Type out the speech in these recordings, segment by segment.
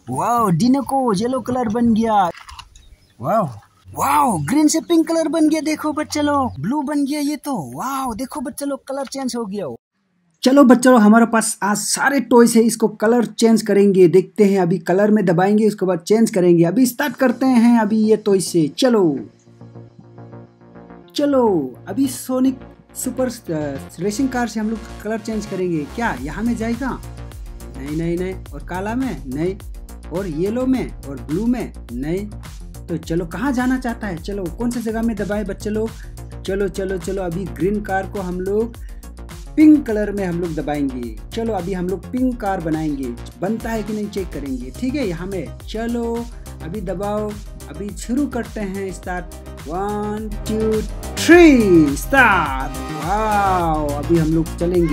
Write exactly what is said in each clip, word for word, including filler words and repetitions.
Wow, डिनको yellow colour बन गया। Wow wow, green से पिंक कलर बन गया। देखो बच्चे लोग, ब्लू बन गया ये तो। वाओ, देखो बच्चे लोग, कलर चेंज हो गया। चलो बच्चों, हमारे पास आज सारे टॉयज है, इसको कलर चेंज करेंगे। देखते हैं, अभी कलर में दबाएंगे, उसके बाद चेंज करेंगे। अभी स्टार्ट करते हैं अभी ये टॉय से। चलो चलो, अभी सोनिक सुपर रेसिंग कार से हम लोग कलर चेंज करेंगे। क्या यहाँ में जाएगा? नहीं नहीं नहीं। और काला में नहीं, और येलो में, और ब्लू में नहीं। तो चलो, कहाँ जाना चाहता है? चलो, कौन सी जगह में दबाए बच्चे लोग? चलो चलो चलो, अभी ग्रीन कार को हम लोग पिंक कलर में हम लोग दबाएंगे। चलो, अभी हम लोग पिंक कार बनाएंगे। बनता है कि नहीं चेक करेंगे, ठीक है? यहाँ में चलो, अभी दबाओ। अभी शुरू करते हैं। Start. One two three start. Wow, अभी हम लोग चलेंगे।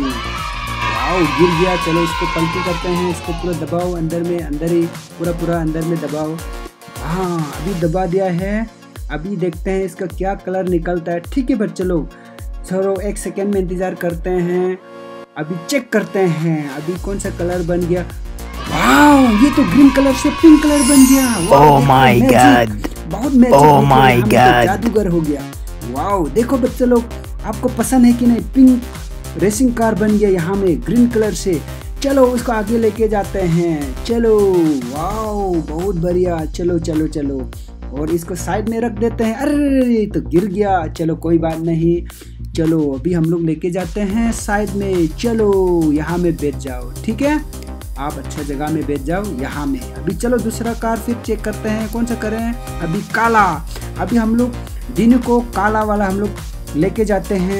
वाओ, गिर गया। चलो, इसको पलटी करते हैं। इसको पूरा दबाओ, अंदर में, अंदर ही पूरा पूरा अंदर में दबाओ। हाँ, अभी दबा दिया है। अभी देखते हैं इसका क्या कलर निकलता है। ठीक है बच्चे लोग, चलो एक सेकेंड में इंतजार करते हैं। अभी चेक करते हैं अभी कौन सा कलर बन गया। वाओ, ये तो ग्रीन कलर से पिंक कलर बन गया। ओह माय गॉड, बहुत मैजिक, ओह माय गॉड, जादूगर हो गया। वाओ, देखो बच्चे लोग, आपको पसंद है कि नहीं? पिंक रेसिंग कार बन गया यहाँ में ग्रीन कलर से। चलो, उसको आगे लेके जाते हैं। चलो, वाओ, बहुत बढ़िया। चलो चलो चलो, और इसको साइड में रख देते हैं। अरे, तो गिर गया। चलो, कोई बात नहीं। चलो, अभी हम लोग लेके जाते हैं साइड में। चलो, यहाँ में बैठ जाओ, ठीक है? आप अच्छा जगह में बैठ जाओ, यहाँ में। अभी चलो, दूसरा कार फिर चेक करते हैं, कौन सा करें? अभी काला। अभी हम लोग दिन को काला वाला हम लोग लेके जाते हैं।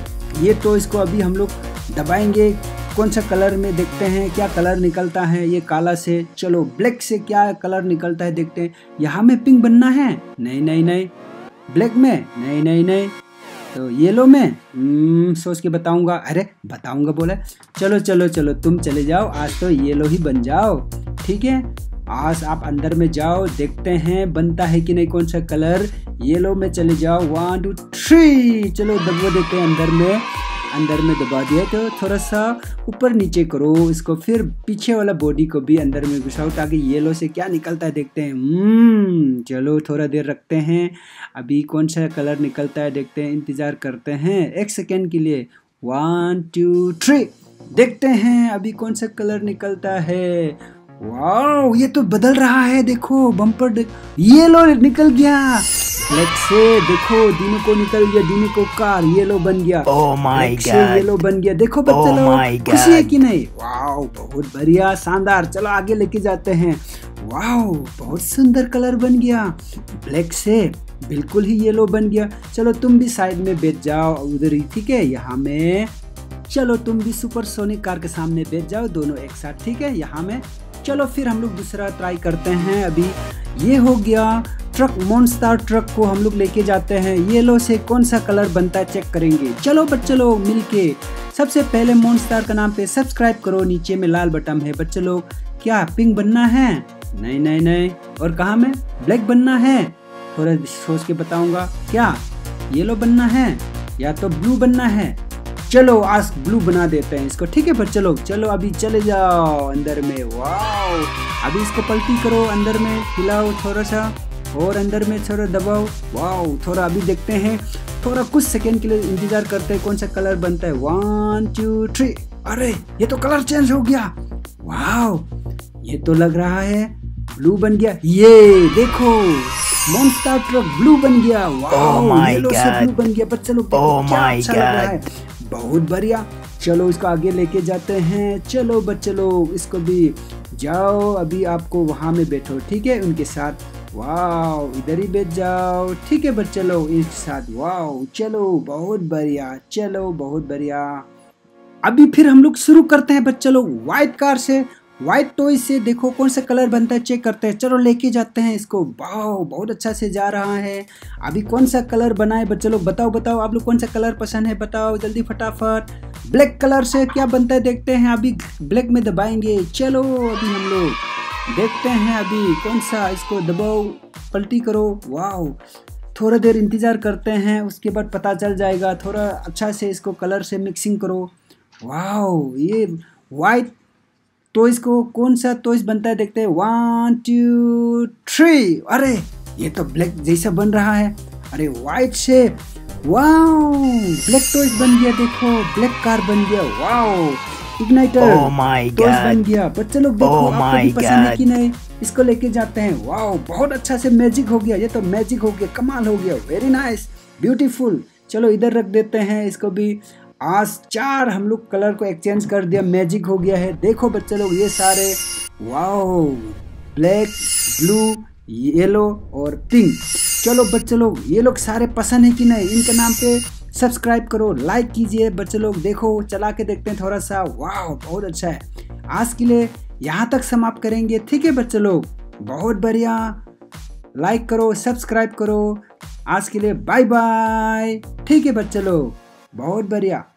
ये तो इसको अभी हम लोग दबाएंगे। कौन सा कलर में देखते हैं क्या कलर निकलता है ये काला से। चलो, ब्लैक से क्या कलर निकलता है देखते हैं। यहाँ में पिंक बनना है? नहीं नहीं नहीं। ब्लैक में? नहीं नहीं नहीं। तो येलो में? हम्म सोच के बताऊंगा। अरे, बताऊंगा बोले। चलो चलो चलो, तुम चले जाओ, आज तो येलो ही बन जाओ, ठीक है? आज आप अंदर में जाओ, देखते हैं बनता है कि नहीं कौन सा कलर। येलो में चले जाओ। One two three. चलो, दबा देते हैं अंदर में। अंदर में दबा दिया तो थोड़ा सा ऊपर नीचे करो इसको। फिर पीछे वाला बॉडी को भी अंदर में घुसाओ, ताकि येलो से क्या निकलता है देखते हैं। हम्म चलो, थोड़ा देर रखते हैं। अभी कौन सा कलर निकलता है देखते हैं। इंतजार करते हैं एक सेकेंड के लिए। One two three. देखते हैं अभी कौन सा कलर निकलता है। वाओ, ये तो बदल रहा है। देखो, बम्पर देख, येलो निकल गया। ब्लैक से देखो, दिनो को निकल गया। दिनो को कार येलो बन गया। ओह माय गॉड, येलो बन गया। देखो बच्चे लोग, खुशी है कि नहीं? वाओ, बहुत बढ़िया, शानदार। चलो, आगे लेके जाते हैं। वाओ, बहुत सुंदर कलर बन गया। ब्लैक से बिल्कुल ही येलो बन गया। चलो, तुम भी साइड में बैठ जाओ उधर ही, ठीक है? यहाँ में चलो, तुम भी सुपर सोनिक कार के सामने बैठ जाओ, दोनों एक साथ, ठीक है? यहाँ में चलो, फिर हम लोग दूसरा ट्राई करते हैं। अभी ये हो गया ट्रक, मॉन्स्टर ट्रक को हम लोग लेके जाते हैं। येलो से कौन सा कलर बनता है चेक करेंगे। चलो बच्चे लोग, मिलके सबसे पहले मॉन्स्टर का नाम पे सब्सक्राइब करो। नीचे में लाल बटन है बच्चे लोग। क्या पिंक बनना है? नहीं नहीं नहीं। और कहाँ में? ब्लैक बनना है? थोड़ा सोच के बताऊंगा। क्या येलो बनना है या तो ब्लू बनना है? चलो, आज ब्लू बना देते हैं इसको, ठीक है बच्चे लोग? चलो, अभी चले जाओ अंदर में। वाओ, अभी इसको पलटी करो, अंदर में हिलाओ थोड़ा सा, और अंदर में थोड़ा दबाओ। वाओ, थोड़ा अभी देखते हैं, थोड़ा कुछ सेकेंड के लिए इंतजार करते हैं कौन सा कलर बनता है। One two three. अरे, ये तो कलर चेंज हो गया। वाओ, ये तो लग रहा है ब्लू बन गया। ये देखो, मॉन्स्टर ट्रक ब्लू बन गया। वाओ, येलो से ब्लू बन गया। बच्चे लोग, क्या अच्छा लग रहा है। बहुत बढ़िया। चलो, इसको आगे लेके जाते हैं। चलो बच्चे लोग, इसको भी जाओ, अभी आपको वहां में बैठो, ठीक है? उनके साथ। वाओ, इधर ही बैठ जाओ, ठीक है बच्चे लोग, एक साथ। वाओ, चलो, बहुत बढ़िया। चलो, बहुत बढ़िया। अभी फिर हम लोग शुरू करते हैं बच्चे लोग, व्हाइट कार से, व्हाइट टॉय से। देखो कौन सा कलर बनता है चेक करते हैं। चलो, लेके जाते हैं इसको। वाओ, बहुत अच्छा से जा रहा है। अभी कौन सा कलर बनाए बच्चे लोग? बताओ बताओ, आप लोग कौन सा कलर पसंद है बताओ जल्दी फटाफट। ब्लैक कलर से क्या बनता है देखते हैं। अभी ब्लैक में दबाएंगे। चलो, अभी हम लोग देखते हैं अभी कौन सा। इसको दबाओ, पलटी करो। वाओ, थोड़ा देर इंतजार करते हैं, उसके बाद पता चल जाएगा। थोड़ा अच्छा से इसको कलर से मिक्सिंग करो। वाओ, ये वाइट टॉयज को कौन सा टॉयज बनता है देखते हैं। One two three. अरे ये तो ब्लैक जैसा बन रहा है। अरे white shape, wow black toys बन गया। देखो ब्लैक कार बन गया। Wow igniter Oh my toys God. बन गया। बच्चे लोग देखो Oh आपको भी my पसंद है God. कि नहीं? इसको लेके जाते हैं। वाओ बहुत अच्छा से मैजिक हो गया। ये तो मैजिक हो गया, कमाल हो गया। Very nice, beautiful. चलो इधर रख देते हैं इसको भी। आज चार हम लोग कलर को एक्सचेंज कर दिया, मैजिक हो गया है। देखो बच्चे लोग ये सारे, वाओ ब्लैक, ब्लू, येलो और पिंक। चलो बच्चे लोग ये लोग सारे पसंद है कि नहीं? इनके नाम पे सब्सक्राइब करो, लाइक कीजिए। बच्चे लोग देखो चला के देखते हैं थोड़ा सा। वाओ बहुत अच्छा है। आज के लिए यहाँ तक समाप्त करेंगे, ठीक है बच्चे लोग? बहुत बढ़िया, लाइक करो, सब्सक्राइब करो। आज के लिए बाय बाय। ठीक है बच्चे लोग, बहुत बढ़िया।